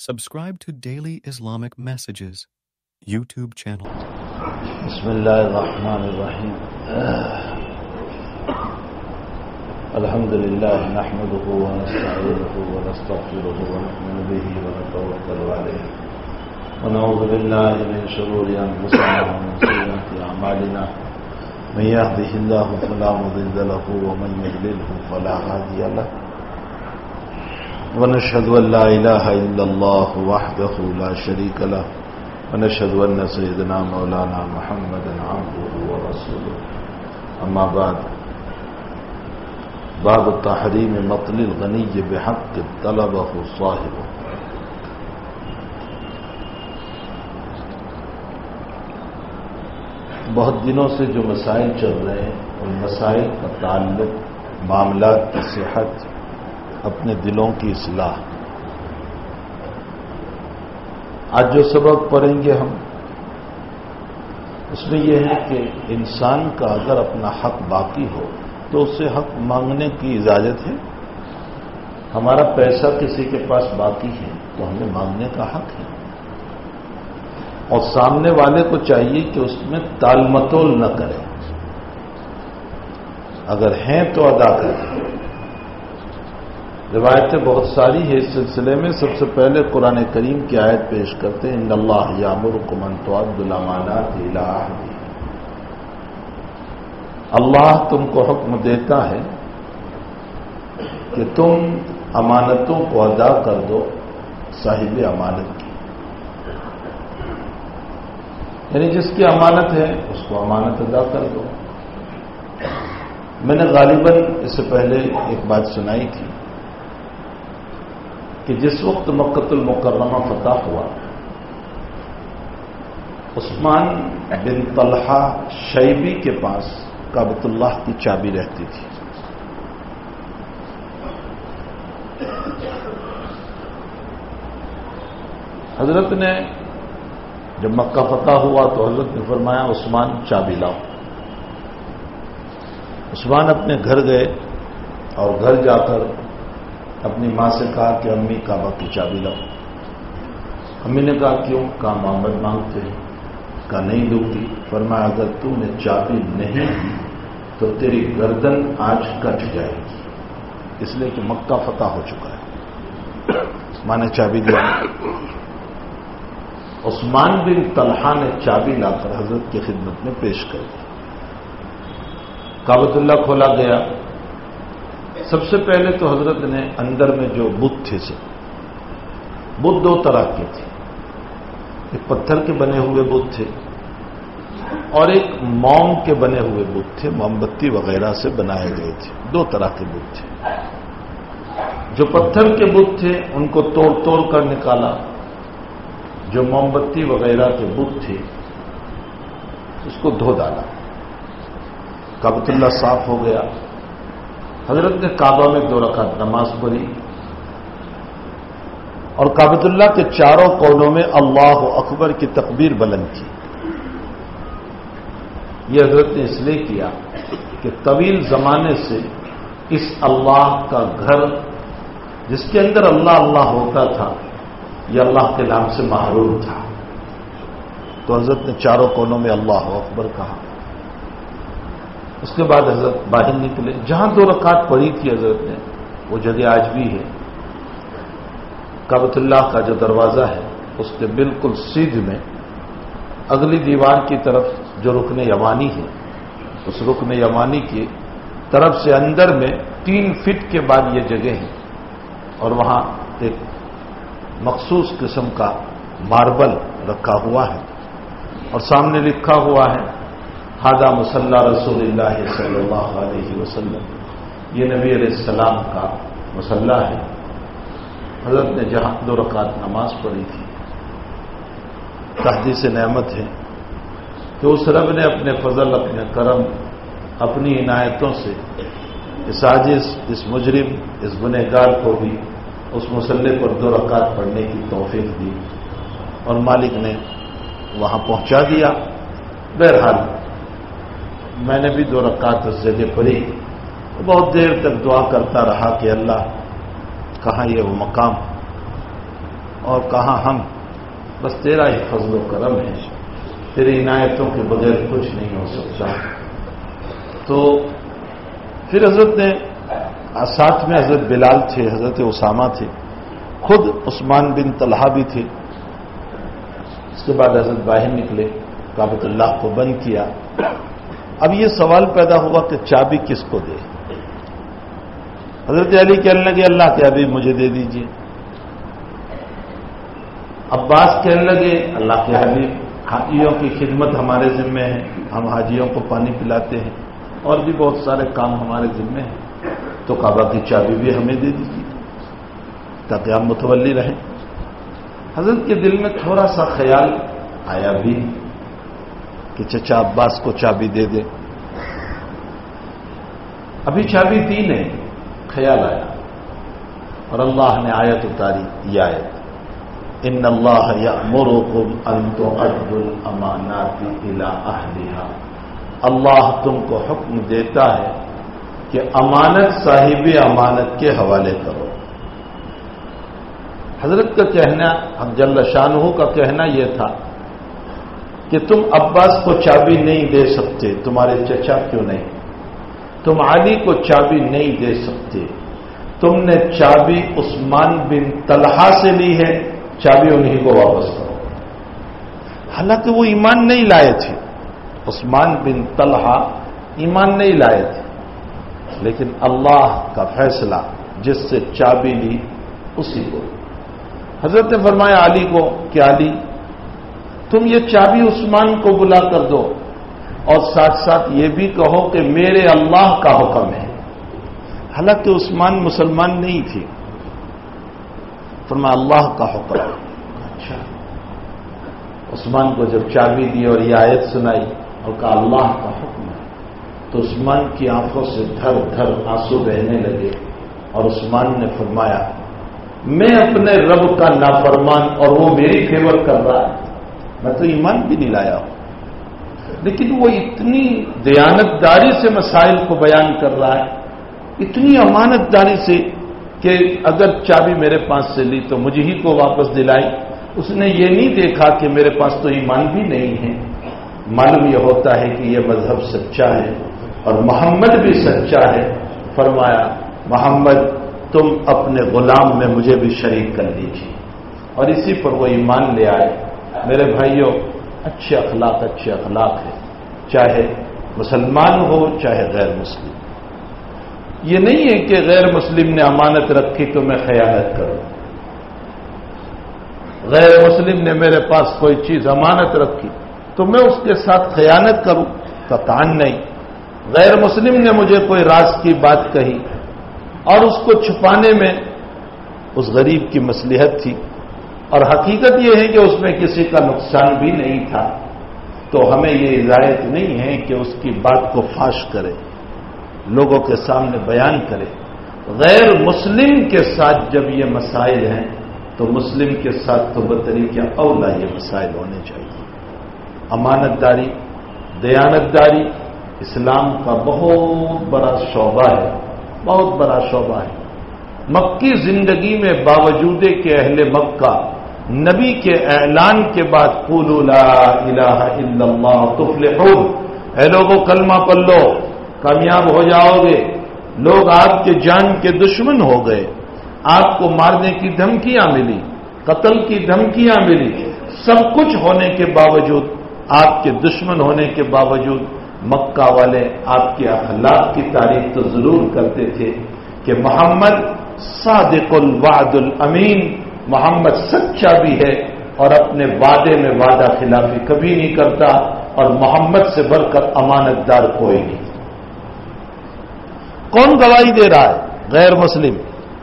Subscribe to Daily Islamic Messages YouTube channel. بسم الله الرحمن الرحيم. الحمد لله نحمده ونستعينه ونستغفره ونؤمن به ونتوكل عليه ونعوذ بالله من شرور أنفسنا ومن سيئات أعمالنا من يهده الله فلا مضل له ومن يضلله فلا هادي له ونشهد أن لا إله إلا الله وحده لا شريك له ونشهد أن سيدنا مولانا محمدا عبده ورسوله أما بعد باب تحريم مطل الغني بحق طلبه صاحبه. بہت دنوں سے جو مسائل چل رہے ہیں ان مسائل کا تعلق معاملات کی صحت، اپنے دلوں کی اصلاح. آج جو سبق پڑھیں گے ہم اس میں یہ ہے کہ انسان کا اگر اپنا حق باقی ہو تو اسے حق مانگنے کی اجازت ہے. ہمارا پیسہ کسی کے پاس باقی ہے تو ہمیں مانگنے کا حق ہے، اور سامنے والے کو چاہیے کہ اس میں تال متول نہ کرے، اگر ہیں تو ادا کریں. روایتیں بہت ساری ہیں اس سلسلے میں. سب سے پہلے قرآن کریم کی آیت پیش کرتے ہیں ان اللہ یامرکم ان تؤدوا الامانات الی اہلہا. اللہ تم کو حکم دیتا ہے کہ تم امانتوں کو ادا کر دو صاحب امانت کی، یعنی جس کی امانت ہے اس کو امانت ادا کر دو. میں نے غالباً اس سے پہلے ایک بات سنائی تھی کہ جس وقت مکۃ المکرمہ فتح ہوا عثمان بن طلحہ شیبی کے پاس کعبۃ اللہ کی چابی رہتی تھی. حضرت نے جب مکہ فتح ہوا تو حضرت نے فرمایا عثمان چابی لاؤ. عثمان اپنے گھر گئے اور گھر جا کر اپنی ماں سے کہا کہ امی کعبہ کی چابی لاؤ. امی نے کہا کیوں؟ کہا محمد مانگتے ہیں. کہا نہیں دوں گی. فرمایا اگر تو نے چابی نہیں دی تو تیری گردن آج کٹ جائے گی، اس لیے کہ مکہ فتح ہو چکا ہے. ماں نے چابی دیا. عثمان بن طلحہ نے چابی لا کر حضرت کی خدمت میں پیش کر دی. کعبۃ اللہ کھولا گیا. سب سے پہلے تو حضرت نے اندر میں جو بت تھے بت دو طرح کے تھے. ایک پتھر کے بنے ہوئے بت تھے اور ایک موم کے بنے ہوئے بت تھے، موم بتی وغیرہ سے بنائے گئے تھے. دو طرح کے بت تھے. جو پتھر کے بت تھے ان کو توڑ توڑ کر نکالا. جو موم بتی وغیرہ کے بت تھے اس کو دھو ڈالا. کعبۃ اللہ صاف ہو گیا. حضرت نے کعبہ میں 2 رکعت نماز پڑھی اور کعبۃ اللہ کے چاروں کونوں میں اللہ اکبر کی تکبیر بلند کی. یہ حضرت نے اس لیے کیا کہ طویل زمانے سے اس اللہ کا گھر جس کے اندر اللہ اللہ ہوتا تھا یہ اللہ کے نام سے محروم تھا. تو حضرت نے چاروں کونوں میں اللہ اکبر کہا. اس کے بعد حضرت باہر نکلے. جہاں 2 رکعت پڑھی تھی حضرت نے وہ جگہ آج بھی ہے. کعبۃ اللہ کا جو دروازہ ہے اس کے بالکل سیدھ میں اگلی دیوار کی طرف جو رکن یمانی ہے اس رکن یمانی کی طرف سے اندر میں 3 فٹ کے بعد یہ جگہ ہے اور وہاں ایک مخصوص قسم کا ماربل رکھا ہوا ہے اور سامنے لکھا ہوا ہے ھذا مصلی رسول اللہ صلی اللہ علیہ وسلم. یہ نبی علیہ السلام کا مصلی ہے. حضرت نے جہاں 2 رکعت نماز پڑھی تھی تحدیث نعمت ہے کہ اس رب نے اپنے فضل، اپنے کرم، اپنی عنایتوں سے اس عاجز، اس مجرم، اس گنہگار کو بھی اس مصلی پر 2 رکعت پڑھنے کی توفیق دی اور مالک نے وہاں پہنچا دیا. بہرحال میں نے بھی 2 رکعت اس جگہ پڑھی. بہت دیر تک دعا کرتا رہا کہ اللہ کہاں یہ وہ مقام. اور کہا ہم، بس تیرا ہی فضل و کرم ہے، تیری عنایتوں کے بغیر کچھ نہیں ہو سکتا. تو پھر حضرت نے ساتھ میں حضرت بلال تھے، حضرت اسامہ تھے، خود عثمان بن طلحہ بھی تھے. اس کے بعد حضرت باہر نکلے، کعبۃ اللہ کو بند کیا. اب یہ سوال پیدا ہوا کہ چابی کس کو دے؟ حضرت علی کہنے لگے اللہ کے حبیب مجھے دے دیجیے. عباس کہنے لگے اللہ کے حبیب حاجیوں کی خدمت ہمارے ذمے ہے، ہم حاجیوں کو پانی پلاتے ہیں اور بھی بہت سارے کام ہمارے ذمے ہیں، تو کعبہ کی چابی بھی ہمیں دے دیجیے تاکہ ہم متولی رہیں. حضرت کے دل میں تھوڑا سا خیال آیا بھی کہ چچا عباس کو چابی دے دے. ابھی چابی دی نہیں، خیال آیا اور اللہ نے آیت اتاری. یہ آیت ان اللہ یأمرکم ان تؤدوا الامانات الی اہلھا، اللہ تم کو حکم دیتا ہے کہ امانت صاحب امانت کے حوالے کرو. حضرت کا کہنا، اب جل شانہ کا کہنا یہ تھا کہ تم عباس کو چابی نہیں دے سکتے، تمہارے چچا کیوں نہیں؟ تم علی کو چابی نہیں دے سکتے، تم نے چابی عثمان بن طلحہ سے لی ہے، چابی انہی کو واپس کرو. حالانکہ وہ ایمان نہیں لائے تھے، عثمان بن طلحہ ایمان نہیں لائے تھے، لیکن اللہ کا فیصلہ جس سے چابی لی اسی کو. حضرت نے فرمایا علی کو کہ علی تم یہ چابی عثمان کو بلا کر دو اور ساتھ ساتھ یہ بھی کہو کہ میرے اللہ کا حکم ہے. حالانکہ عثمان مسلمان نہیں تھی، فرمایا اللہ کا حکم. اچھا، عثمان کو جب چابی دی اور یہ آیت سنائی اور کہا اللہ کا حکم ہے، تو عثمان کی آنکھوں سے دھر دھر آنسو بہنے لگے اور عثمان نے فرمایا میں اپنے رب کا نافرمان اور وہ میری فیور کر رہا ہے، میں تو ایمان بھی نہیں لایا ہوں. لیکن وہ اتنی دیانتداری سے مسائل کو بیان کر رہا ہے، اتنی امانت داری سے کہ اگر چابی میرے پاس سے لی تو مجھے ہی کو واپس دلائی. اس نے یہ نہیں دیکھا کہ میرے پاس تو ایمان بھی نہیں ہے. معلوم یہ ہوتا ہے کہ یہ مذہب سچا ہے اور محمد بھی سچا ہے. فرمایا محمد تم اپنے غلام میں مجھے بھی شریک کر لیجیے، اور اسی پر وہ ایمان لے آئے. میرے بھائیوں، اچھے اخلاق ہے، چاہے مسلمان ہو چاہے غیر مسلم. یہ نہیں ہے کہ غیر مسلم نے امانت رکھی تو میں خیانت کروں، غیر مسلم نے میرے پاس کوئی چیز امانت رکھی تو میں اس کے ساتھ خیانت کروں، قطعاً نہیں. غیر مسلم نے مجھے کوئی راز کی بات کہی اور اس کو چھپانے میں اس غریب کی مصلحت تھی اور حقیقت یہ ہے کہ اس میں کسی کا نقصان بھی نہیں تھا، تو ہمیں یہ اجازت نہیں ہے کہ اس کی بات کو فاش کرے، لوگوں کے سامنے بیان کرے. غیر مسلم کے ساتھ جب یہ مسائل ہیں تو مسلم کے ساتھ تو بطریقہ اولا یہ مسائل ہونے چاہیے. امانت داری، دیانت داری اسلام کا بہت بڑا شعبہ ہے، بہت بڑا شعبہ ہے. مکی زندگی میں باوجود کہ اہل مکہ نبی کے اعلان کے بعد قولوا لا الہ الا اللہ تفلحون، اے لوگوں کلمہ پڑھ لو کامیاب ہو جاؤ گے. لوگ آپ کے جان کے دشمن ہو گئے، آپ کو مارنے کی دھمکیاں ملی، قتل کی دھمکیاں ملی، سب کچھ ہونے کے باوجود، آپ کے دشمن ہونے کے باوجود مکہ والے آپ کے اخلاق کی تعریف تو ضرور کرتے تھے کہ محمد صادق الوعد الامین، محمد سچا بھی ہے اور اپنے وعدے میں وعدہ خلافی کبھی نہیں کرتا، اور محمد سے بڑھ کر امانت دار کوئی نہیں. کون گواہی دے رہا ہے؟ غیر مسلم.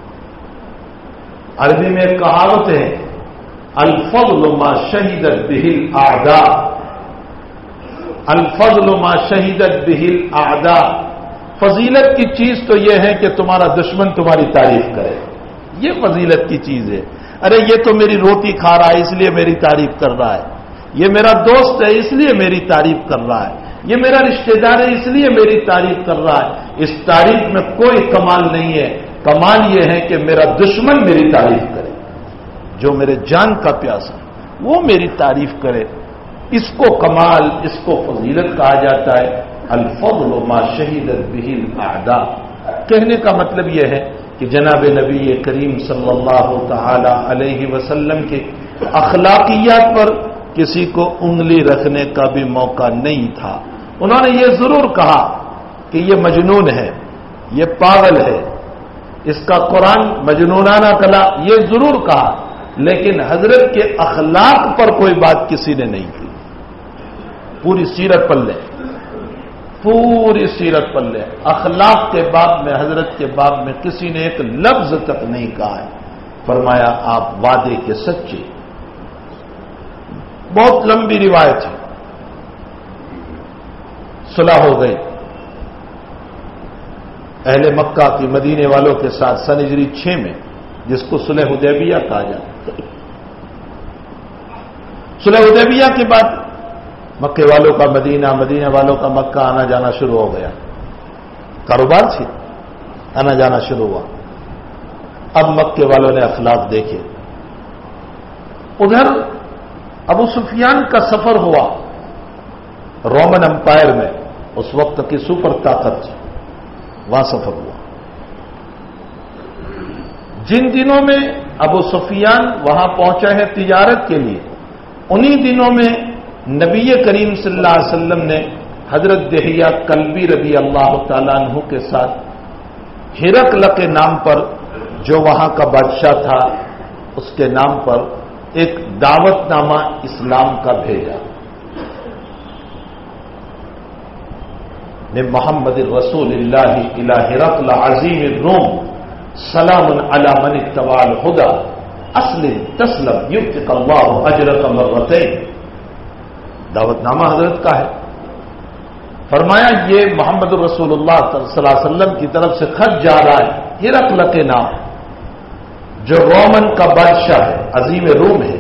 عربی میں ایک کہاوت ہے الفضل ما شہدت به الاعداء، الفضل ما شہدت به الاعداء. فضیلت کی چیز تو یہ ہے کہ تمہارا دشمن تمہاری تعریف کرے، یہ فضیلت کی چیز ہے. ارے یہ تو میری روٹی کھا رہا ہے اس لیے میری تعریف کر رہا ہے، یہ میرا دوست ہے اس لیے میری تعریف کر رہا ہے، یہ میرا رشتہ دار ہے اس لیے میری تعریف کر رہا ہے. اس تعریف میں کوئی کمال نہیں ہے، کمال یہ ہے کہ میرا دشمن میری تعریف کرے. جو میرے جان کا پیاسا وہ میری تعریف کرے، اس کو کمال، اس کو فضیلت کہا جاتا ہے۔ الفضل ما شہدت بہ الاعداء، کہنے کا مطلب یہ ہے کہ جناب نبی کریم صلی اللہ تعالی علیہ وسلم کے اخلاقیات پر کسی کو انگلی رکھنے کا بھی موقع نہیں تھا۔ انہوں نے یہ ضرور کہا کہ یہ مجنون ہے، یہ پاگل ہے، اس کا قرآن مجنونانہ کلا، یہ ضرور کہا، لیکن حضرت کے اخلاق پر کوئی بات کسی نے نہیں کی۔ پوری سیرت پڑھ لیں، پوری سیرت پڑھ لیں، اخلاق کے باب میں، حضرت کے باب میں کسی نے ایک لفظ تک نہیں کہا ہے۔ فرمایا آپ وعدے کے سچے۔ بہت لمبی روایت ہے، صلح ہو گئی اہل مکہ کی مدینے والوں کے ساتھ سن ہجری 6 میں، جس کو صلح حدیبیہ کہا جاتا ہے۔ صلح حدیبیہ کے بعد مکے والوں کا مدینہ، مدینہ والوں کا مکہ آنا جانا شروع ہو گیا، کاروبار سے آنا جانا شروع ہوا۔ اب مکے والوں نے اخلاق دیکھے۔ ادھر ابو سفیان کا سفر ہوا رومن امپائر میں، اس وقت کی سپر طاقت، وہاں سفر ہوا۔ جن دنوں میں ابو سفیان وہاں پہنچا ہے تجارت کے لیے، انہی دنوں میں نبی کریم صلی اللہ علیہ وسلم نے حضرت دحیہ کلبی رضی اللہ تعالیٰ عنہ کے ساتھ ہرقل کے نام پر، جو وہاں کا بادشاہ تھا، اس کے نام پر ایک دعوت نامہ اسلام کا بھیجا۔ من محمد رسول اللہ الی ہرقل عظیم الروم سلام علی من اتبع الہدی اسلم تسلم یؤتک اللہ اجرک مرتین۔ دعوت نامہ حضرت کا ہے۔ فرمایا یہ محمد رسول اللہ صلی اللہ علیہ وسلم کی طرف سے خط جا رہا ہے ہرقل کے نام، جو رومن کا بادشاہ ہے، عظیم روم ہے۔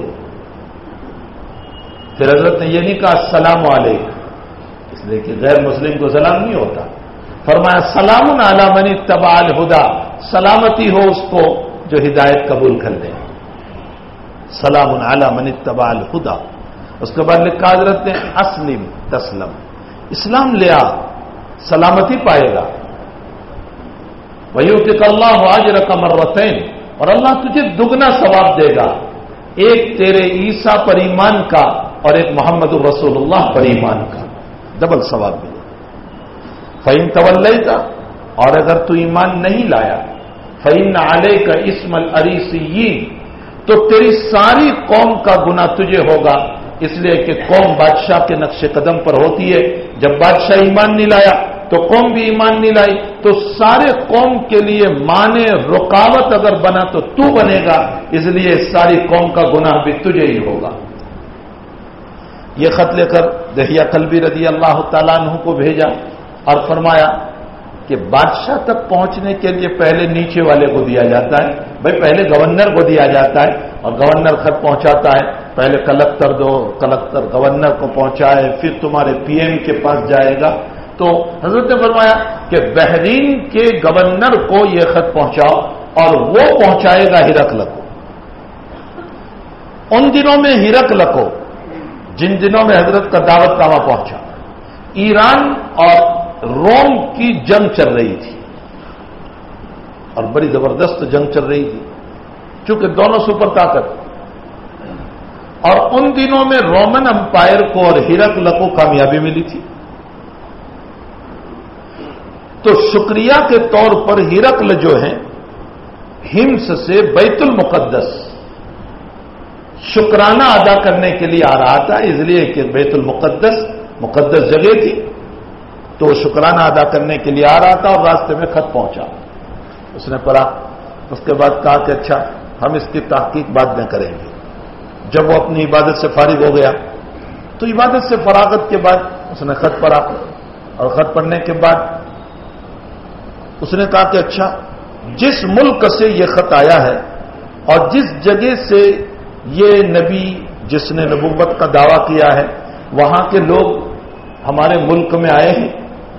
پھر حضرت نے یہ نہیں کہا السلام علیکم، اس لیے کہ غیر مسلم کو سلام نہیں ہوتا۔ فرمایا سلام علی من اتبع الہدی، سلامتی ہو اس کو جو ہدایت قبول کر لے، سلام علی من اتبع الہدی۔ اس کے بعد لکھا حضرت نے اسلم تسلم، اسلام لے آ، سلامتی پائے گا۔ وَيُؤْتِكَ اللَّهُ أَجْرَكَ مَرَّتَيْنِ، اور اللہ تجھے دگنا ثواب دے گا، ایک تیرے عیسیٰ پر ایمان کا اور ایک محمد الرسول اللہ پر ایمان کا، ڈبل ثواب ملے۔ فَإِن تَوَلَّيْتَ، اور اگر تو ایمان نہیں لایا، فَإِنَّ عَلَيْكَ اسْمَ الْأَرِيسِيِّينَ، تو تیری ساری قوم کا گناہ تجھے ہوگا، اس لیے کہ قوم بادشاہ کے نقش قدم پر ہوتی ہے۔ جب بادشاہ ایمان نہیں لایا تو قوم بھی ایمان نہیں لائی، تو سارے قوم کے لیے مانے رکاوٹ اگر بنا تو تو بنے گا، اس لیے ساری قوم کا گناہ بھی تجھے ہی ہوگا۔ یہ خط لے کر دحیہ کلبی رضی اللہ تعالیٰ عنہ کو بھیجا اور فرمایا کہ بادشاہ تک پہنچنے کے لیے پہلے نیچے والے کو دیا جاتا ہے، بھائی پہلے گورنر کو دیا جاتا ہے، اور گورنر خط پہنچاتا ہے، پہلے کلکٹر دو، کلکٹر گورنر کو پہنچائے، پھر تمہارے پی ایم کے پاس جائے گا۔ تو حضرت نے فرمایا کہ بحرین کے گورنر کو یہ خط پہنچاؤ اور وہ پہنچائے گا ہرقل کو۔ ان دنوں میں ہرقل کو، جن دنوں میں حضرت کا دعوت نامہ پہنچا، ایران اور روم کی جنگ چل رہی تھی، اور بڑی زبردست جنگ چل رہی تھی، چونکہ دونوں سپر طاقت، اور ان دنوں میں رومن امپائر کو اور ہرقل کو کامیابی ملی تھی۔ تو شکریہ کے طور پر ہرقل جو ہیں ہمس سے بیت المقدس شکرانہ ادا کرنے کے لیے آ رہا تھا، اس لیے کہ بیت المقدس مقدس جگہ تھی، تو وہ شکرانہ ادا کرنے کے لیے آ رہا تھا، اور راستے میں خط پہنچا، اس نے پڑھا، اس کے بعد کہا کہ اچھا ہم اس کی تحقیق بعد میں کریں گے۔ جب وہ اپنی عبادت سے فارغ ہو گیا تو عبادت سے فراغت کے بعد اس نے خط پڑھا، اور خط پڑھنے کے بعد اس نے کہا کہ اچھا جس ملک سے یہ خط آیا ہے اور جس جگہ سے یہ نبی جس نے نبوت کا دعویٰ کیا ہے وہاں کے لوگ ہمارے ملک میں آئے ہیں،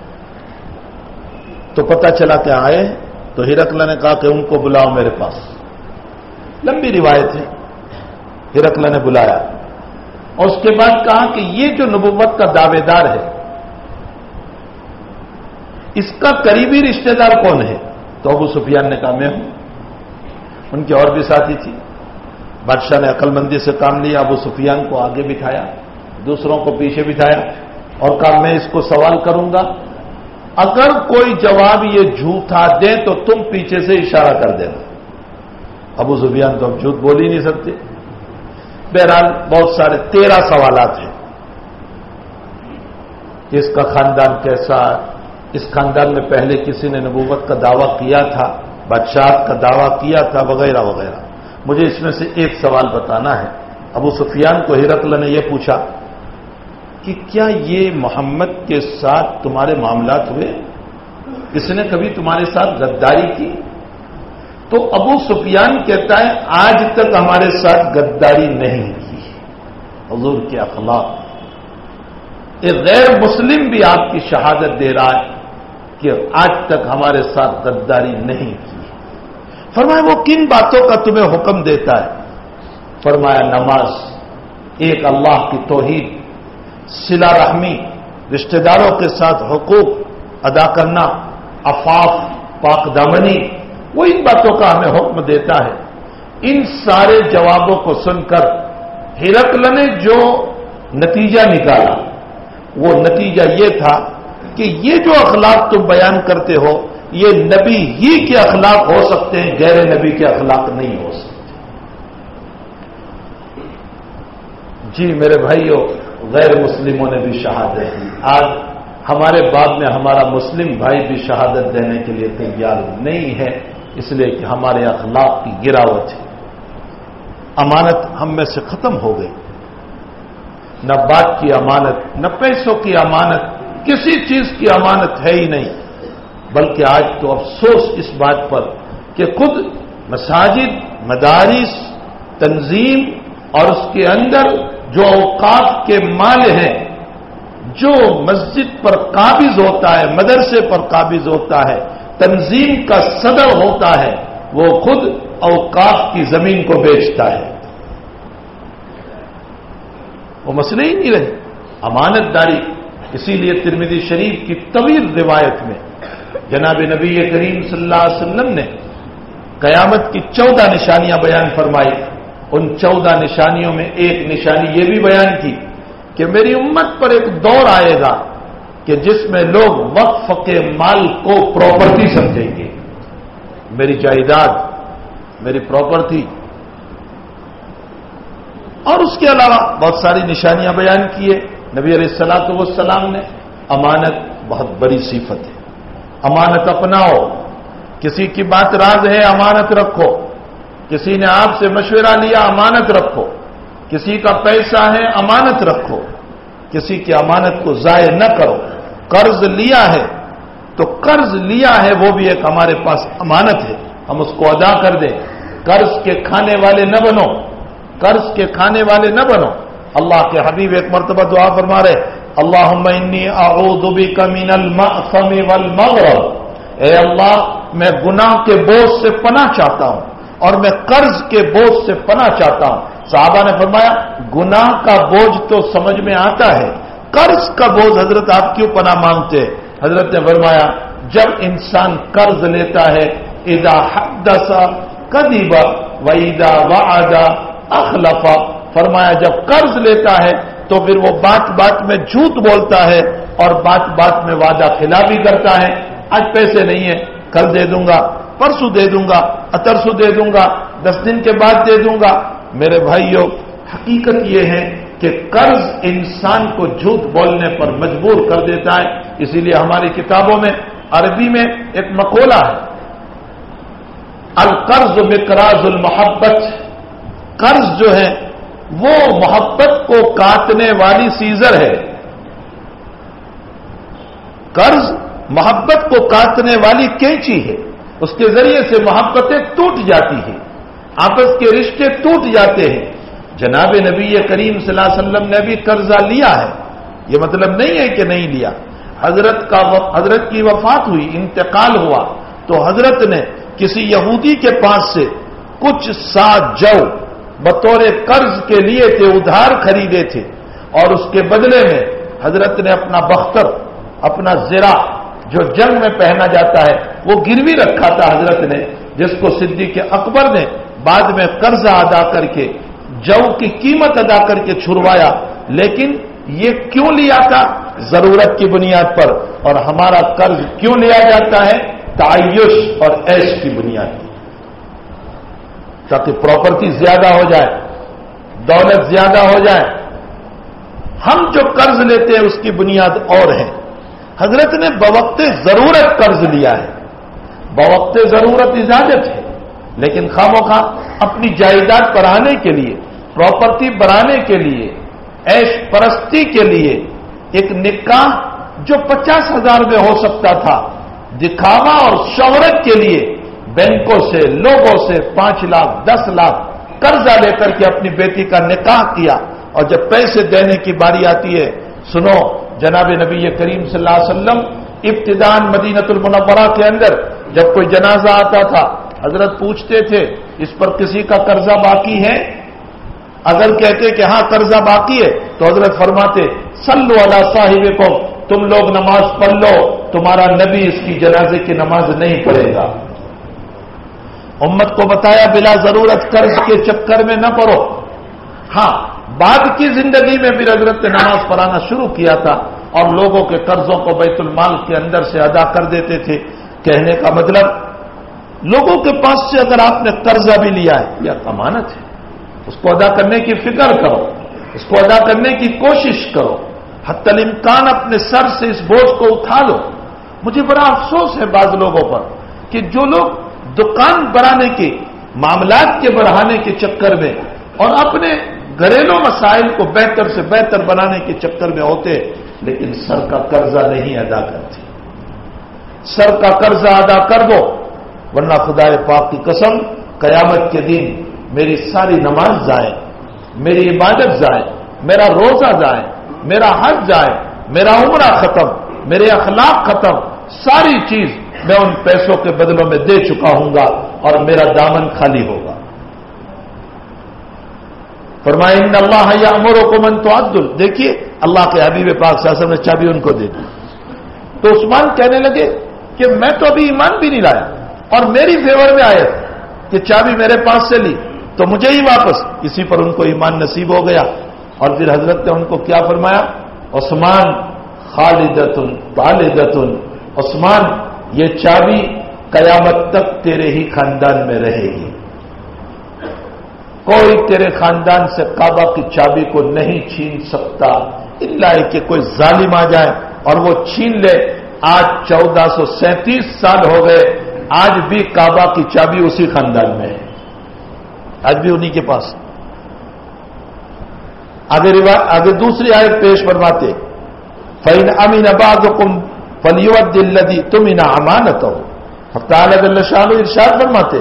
تو پتہ چلا کہ آئے ہیں۔ تو ہرقل نے کہا کہ ان کو بلاؤ میرے پاس۔ لمبی روایت ہے، ہرقل نے بلایا اور اس کے بعد کہا کہ یہ جو نبوت کا دعوے دار ہے اس کا قریبی رشتہ دار کون ہے؟ تو ابو سفیان نے کہا میں ہوں. ان کے اور بھی ساتھی تھی. بادشاہ نے عقل مندی سے کام لیا، ابو سفیان کو آگے بٹھایا، دوسروں کو پیچھے بٹھایا اور کہا میں اس کو سوال کروں گا، اگر کوئی جواب یہ جھوٹا دے تو تم پیچھے سے اشارہ کر دینا. ابو سفیان تو اب جھوٹ بول ہی نہیں سکتے. بہرحال بہت سارے 13 سوالات ہیں کہ اس کا خاندان کیسا، اس خاندان میں پہلے کسی نے نبوت کا دعویٰ کیا تھا، بادشاہت کا دعویٰ کیا تھا، وغیرہ وغیرہ. مجھے اس میں سے ایک سوال بتانا ہے. ابو سفیان کو ہرقل نے یہ پوچھا کہ کیا یہ محمد کے ساتھ تمہارے معاملات ہوئے؟ اس نے کبھی تمہارے ساتھ غداری کی؟ تو ابو سفیان کہتا ہے آج تک ہمارے ساتھ غداری نہیں کی. حضور کے اخلاق. ایک غیر مسلم بھی آپ کی شہادت دے رہا ہے کہ آج تک ہمارے ساتھ غداری نہیں کی. فرمایا وہ کن باتوں کا تمہیں حکم دیتا ہے؟ فرمایا نماز، ایک اللہ کی توحید، صلہ رحمی، رشتہ داروں کے ساتھ حقوق ادا کرنا، عفاف، پاک دامنی، وہ ان باتوں کا ہمیں حکم دیتا ہے. ان سارے جوابوں کو سن کر ہرقل نے جو نتیجہ نکالا وہ نتیجہ یہ تھا کہ یہ جو اخلاق تم بیان کرتے ہو یہ نبی ہی کے اخلاق ہو سکتے ہیں، غیر نبی کے اخلاق نہیں ہو سکتے. جی میرے بھائیوں، غیر مسلموں نے بھی شہادت دی. آج ہمارے بعد میں ہمارا مسلم بھائی بھی شہادت دینے کے لیے تیار نہیں ہے، اس لیے کہ ہمارے اخلاق کی گراوٹ ہے. امانت ہم میں سے ختم ہو گئی. نہ بات کی امانت، نہ پیسوں کی امانت، کسی چیز کی امانت ہے ہی نہیں. بلکہ آج تو افسوس اس بات پر کہ خود مساجد، مدارس، تنظیم اور اس کے اندر جو اوقاف کے مال ہیں، جو مسجد پر قابض ہوتا ہے، مدرسے پر قابض ہوتا ہے، تنظیم کا صدر ہوتا ہے، وہ خود اوقاف کی زمین کو بیچتا ہے. وہ مسئلے ہی نہیں رہے. امانت داری. اسی لیے ترمذی شریف کی طویل روایت میں جناب نبی کریم صلی اللہ علیہ وسلم نے قیامت کی 14 نشانیاں بیان فرمائی. ان 14 نشانیوں میں ایک نشانی یہ بھی بیان کی کہ میری امت پر ایک دور آئے گا کہ جس میں لوگ وقف کے مال کو پراپرٹی سمجھیں گے. میری جائیداد، میری پراپرٹی. اور اس کے علاوہ بہت ساری نشانیاں بیان کیے نبی علیہ الصلوۃ والسلام نے. امانت بہت بڑی صفت ہے. امانت اپناؤ. کسی کی بات راز ہے، امانت رکھو. کسی نے آپ سے مشورہ لیا، امانت رکھو. کسی کا پیسہ ہے، امانت رکھو. کسی کی امانت کو ضائع نہ کرو. قرض لیا ہے تو قرض لیا ہے وہ بھی ایک ہمارے پاس امانت ہے، ہم اس کو ادا کر دیں. قرض کے کھانے والے نہ بنو. قرض کے کھانے والے نہ بنو. اللہ کے حبیب ایک مرتبہ دعا فرما رہے اللہم انی اعوذ بک من المأثم والمغرم. اے اللہ میں گناہ کے بوجھ سے پناہ چاہتا ہوں اور میں قرض کے بوجھ سے پناہ چاہتا ہوں. صحابہ نے فرمایا گناہ کا بوجھ تو سمجھ میں آتا ہے، قرض کا بوجھ حضرت آپ کیوں پناہ مانگتے ہیں؟ حضرت نے فرمایا جب انسان قرض لیتا ہے اذا حدث کذب واذا وعد اخلف. فرمایا جب قرض لیتا ہے تو پھر وہ بات بات میں جھوٹ بولتا ہے اور بات بات میں وعدہ خلافی کرتا ہے. آج پیسے نہیں ہیں، کل دے دوں گا، پرسوں دے دوں گا، اترسوں دے دوں گا، 10 دن کے بعد دے دوں گا. میرے بھائیوں، حقیقت یہ ہے کہ قرض انسان کو جھوٹ بولنے پر مجبور کر دیتا ہے. اسی لیے ہماری کتابوں میں عربی میں ایک مقولہ ہے القرض مقراض المحبت. قرض جو ہے وہ محبت کو کاٹنے والی سیزر ہے. قرض محبت کو کاٹنے والی کینچی ہے. اس کے ذریعے سے محبتیں ٹوٹ جاتی ہیں، آپس کے رشتے ٹوٹ جاتے ہیں. جناب نبی کریم صلی اللہ علیہ وسلم نے بھی قرضہ لیا ہے، یہ مطلب نہیں ہے کہ نہیں لیا. حضرت کی وفات ہوئی، انتقال ہوا تو حضرت نے کسی یہودی کے پاس سے کچھ سا جو بطور قرض کے لیے تھے، ادھار خریدے تھے، اور اس کے بدلے میں حضرت نے اپنا بختر، اپنا زرہ جو جنگ میں پہنا جاتا ہے وہ گروی رکھا تھا حضرت نے، جس کو صدیق اکبر نے بعد میں قرضہ ادا کر کے، جو کی قیمت ادا کر کے چھڑوایا. لیکن یہ کیوں لیا تھا؟ ضرورت کی بنیاد پر. اور ہمارا قرض کیوں لیا جاتا ہے؟ تعیش اور عیش کی بنیاد پر، تاکہ پراپرٹی زیادہ ہو جائے، دولت زیادہ ہو جائے. ہم جو قرض لیتے ہیں اس کی بنیاد اور ہے. حضرت نے بوقت ضرورت قرض لیا ہے، بوقت ضرورت اجازت ہے، لیکن خواہ اپنی جائیداد بڑھانے کے لیے، پراپرٹی بڑھانے کے لیے، عیش پرستی کے لیے ایک نکاح جو 50,000 میں ہو سکتا تھا، دکھاوا اور شہرت کے لیے بینکوں سے، لوگوں سے 5 لاکھ 10 لاکھ قرضہ لے کر کے اپنی بیٹی کا نکاح کیا. اور جب پیسے دینے کی باری آتی ہے، سنو، جناب نبی کریم صلی اللہ علیہ وسلم ابتداء مدینۃ المنورہ کے اندر جب کوئی جنازہ آتا تھا، حضرت پوچھتے تھے اس پر کسی کا قرضہ باقی ہے؟ اگر کہتے کہ ہاں قرضہ باقی ہے تو حضرت فرماتے صلوا علی صاحبکم، تم لوگ نماز پڑھ لو، تمہارا نبی اس کی جنازے کی نماز نہیں پڑھے گا. امت کو بتایا بلا ضرورت قرض کے چکر میں نہ پڑو. ہاں، بعد کی زندگی میں بھی حضرت نے نماز پڑھانا شروع کیا تھا اور لوگوں کے قرضوں کو بیت المال کے اندر سے ادا کر دیتے تھے. کہنے کا مطلب، لوگوں کے پاس سے اگر آپ نے قرضہ بھی لیا ہے، یہ امانت ہے، اس کو ادا کرنے کی فکر کرو، اس کو ادا کرنے کی کوشش کرو، حتی الامکان اپنے سر سے اس بوجھ کو اٹھا لو. مجھے بڑا افسوس ہے بعض لوگوں پر کہ جو لوگ دکان بڑھانے کے، معاملات کے بڑھانے کے چکر میں اور اپنے گھریلو مسائل کو بہتر سے بہتر بنانے کے چکر میں ہوتے، لیکن سر کا قرضہ نہیں ادا کرتے. سر کا قرضہ ادا کر دو، ورنہ خدا پاک کی قسم قیامت کے دن میری ساری نماز ضائع، میری عبادت ضائع، میرا روزہ ضائع، میرا حج ضائع، میرا عمرہ ختم، میرے اخلاق ختم، ساری چیز میں ان پیسوں کے بدلوں میں دے چکا ہوں گا اور میرا دامن خالی ہوگا. فرمایا ان اللہ یامرکم ان تعدوا، دیکھیے اللہ کے حبیب پاک صلی اللہ علیہ وسلم نے چابی ان کو دے دی. تو عثمان کہنے لگے کہ میں تو ابھی ایمان بھی نہیں لایا اور میری فیور میں آئے کہ چابی میرے پاس سے لی تو مجھے ہی واپس. اسی پر ان کو ایمان نصیب ہو گیا. اور پھر حضرت نے ان کو کیا فرمایا؟ عثمان خالدۃ خالدۃ، عثمان یہ چابی قیامت تک تیرے ہی خاندان میں رہے گی. کوئی تیرے خاندان سے کعبہ کی چابی کو نہیں چھین سکتا، الا کہ کوئی ظالم آ جائے اور وہ چھین لے. آج 1437 سال ہو گئے، آج بھی کعبہ کی چابی اسی خاندان میں ہے، آج بھی انہی کے پاس. آگے دوسری آیت پیش فرماتے فَإِنْ أَمِنَ بَعْضُكُمْ فَلْيُؤَدِّ الَّذِي اؤْتُمِنَ أَمَانَتَهُ. تعالیٰ جل شانہ ارشاد فرماتے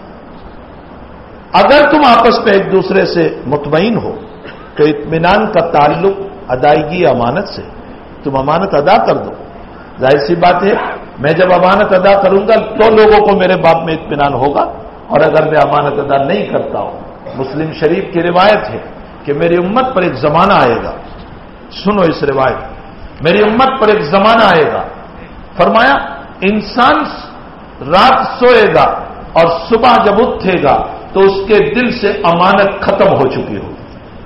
اگر تم آپس میں ایک دوسرے سے مطمئن ہو تو اطمینان کا تعلق ادائیگی امانت سے، تم امانت ادا کر دو. ظاہر سی بات ہے میں جب امانت ادا کروں گا تو لوگوں کو میرے باب میں اطمینان ہوگا، اور اگر میں امانت ادا نہیں کرتا ہوں. مسلم شریف کی روایت ہے کہ میری امت پر ایک زمانہ آئے گا، سنو اس روایت، میری امت پر ایک زمانہ آئے گا، فرمایا انسان رات سوئے گا اور صبح جب اٹھے گا تو اس کے دل سے امانت ختم ہو چکی ہوگی.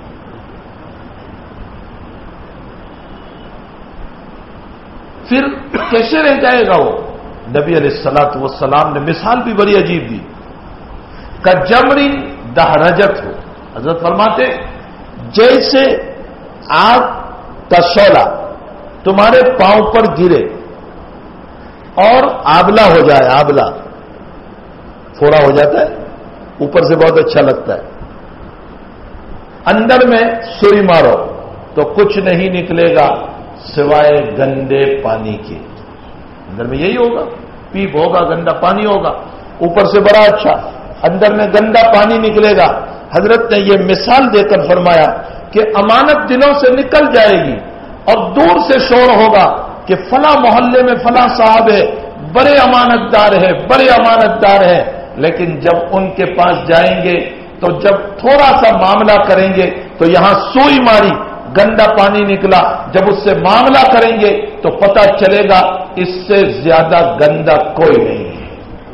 پھر کیسے رہ جائے گا وہ؟ نبی علیہ الصلوۃ والسلام نے مثال بھی بڑی عجیب دی. کجمر دہرجت ہو، حضرت فرماتے جیسے آگ کا شعلہ تمہارے پاؤں پر گرے اور آبلہ ہو جائے، آبلہ تھوڑا ہو جاتا ہے، اوپر سے بہت اچھا لگتا ہے، اندر میں سوئی مارو تو کچھ نہیں نکلے گا سوائے گندے پانی کے. اندر میں یہی ہوگا، پیپ ہوگا، گندا پانی ہوگا، اوپر سے بڑا اچھا، اندر میں گندا پانی نکلے گا. حضرت نے یہ مثال دے کر فرمایا کہ امانت دلوں سے نکل جائے گی اور دور سے شور ہوگا کہ فلاں محلے میں فلاں صاحب ہے، بڑے امانت دار ہے، بڑے امانت دار ہے، لیکن جب ان کے پاس جائیں گے تو جب تھوڑا سا معاملہ کریں گے تو یہاں سوئی ماری گندا پانی نکلا، جب اس سے معاملہ کریں گے تو پتہ چلے گا اس سے زیادہ گندا کوئی نہیں ہے۔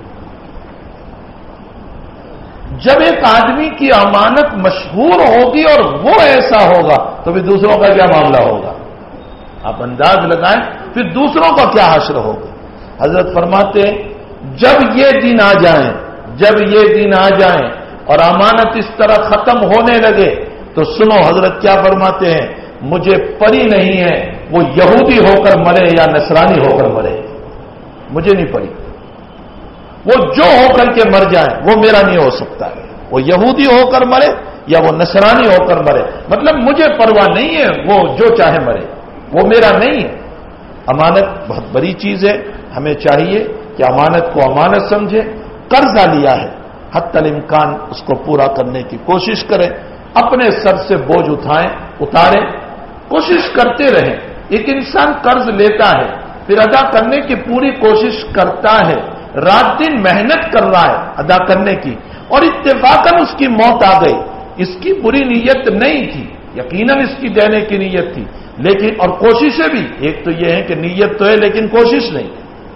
جب ایک آدمی کی امانت مشہور ہوگی اور وہ ایسا ہوگا تو پھر دوسروں کا کیا معاملہ ہوگا؟ آپ انداز لگائیں پھر دوسروں کا کیا حشر ہوگا۔ حضرت فرماتے ہیں جب یہ دن آ جائیں، جب یہ دن آ جائیں اور امانت اس طرح ختم ہونے لگے تو سنو حضرت کیا فرماتے ہیں، مجھے پری نہیں ہے وہ یہودی ہو کر مرے یا نصرانی ہو کر مرے، مجھے نہیں پری، وہ جو ہو کر کے مر جائیں وہ میرا نہیں ہو سکتا ہے، وہ یہودی ہو کر مرے یا وہ نصرانی ہو کر مرے، مطلب مجھے پرواہ نہیں ہے، وہ جو چاہے مرے، وہ میرا نہیں ہے۔ امانت بہت بڑی چیز ہے، ہمیں چاہیے کہ امانت کو امانت سمجھے، قرضہ لیا ہے حتی الامکان اس کو پورا کرنے کی کوشش کریں، اپنے سر سے بوجھ اتاریں، کوشش کرتے رہیں۔ ایک انسان قرض لیتا ہے پھر ادا کرنے کی پوری کوشش کرتا ہے، رات دن محنت کر رہا ہے ادا کرنے کی، اور اتفاقاً اس کی موت آ گئی، اس کی بری نیت نہیں تھی، یقیناً اس کی دینے کی نیت تھی، لیکن اور کوششیں بھی، ایک تو یہ ہے کہ نیت تو ہے لیکن کوشش نہیں،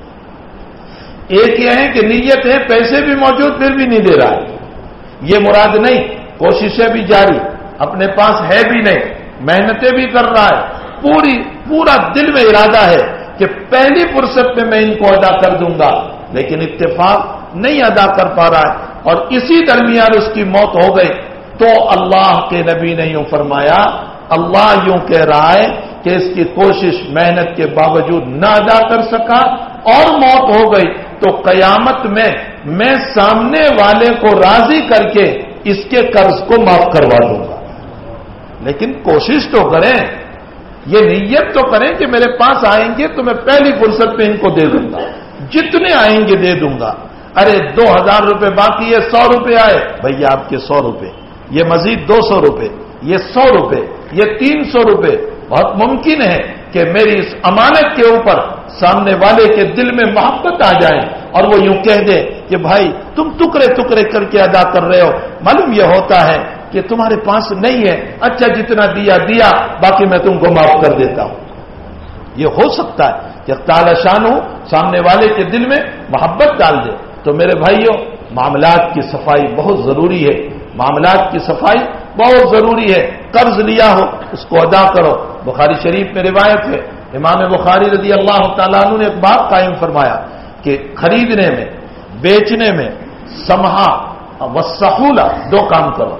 ایک یہ ہے کہ نیت ہے پیسے بھی موجود پھر بھی نہیں دے رہا ہے، یہ مراد نہیں، کوششیں بھی جاری، اپنے پاس ہے بھی نہیں، محنتیں بھی کر رہا ہے، پورا دل میں ارادہ ہے کہ پہلی فرصت میں ان کو ادا کر دوں گا، لیکن اتفاق نہیں ادا کر پا رہا ہے اور اسی درمیان اس کی موت ہو گئی، تو اللہ کے نبی نے یوں فرمایا، اللہ یوں کہہ رہا ہے کہ اس کی کوشش محنت کے باوجود نہ ادا کر سکا اور موت ہو گئی تو قیامت میں سامنے والے کو راضی کر کے اس کے قرض کو معاف کروا دوں گا، لیکن کوشش تو کریں، یہ نیت تو کریں کہ میرے پاس آئیں گے تو میں پہلی فرصت میں ان کو دے دوں گا، جتنے آئیں گے دے دوں گا، ارے 2000 روپے باقی ہے 100 روپے آئے، بھیا آپ کے 100 روپے، یہ مزید 200 روپے، یہ 100 روپے، یہ 300 روپے، بہت ممکن ہے کہ میری اس امانت کے اوپر سامنے والے کے دل میں محبت آ جائے اور وہ یوں کہہ دے کہ بھائی تم ٹکڑے ٹکڑے کر کے ادا کر رہے ہو، معلوم یہ ہوتا ہے کہ تمہارے پاس نہیں ہے، اچھا جتنا دیا باقی میں تم کو معاف کر دیتا ہوں۔ یہ ہو سکتا ہے کہ تعالی شان ہو سامنے والے کے دل میں محبت ڈال دے۔ تو میرے بھائیوں، معاملات کی صفائی بہت ضروری ہے، معاملات کی صفائی بہت ضروری ہے، قرض لیا ہو اس کو ادا کرو۔ بخاری شریف میں روایت ہے، امام بخاری رضی اللہ تعالیٰ عنہ نے ایک بات قائم فرمایا کہ خریدنے میں بیچنے میں سمحا و سہولہ دو کام کرو،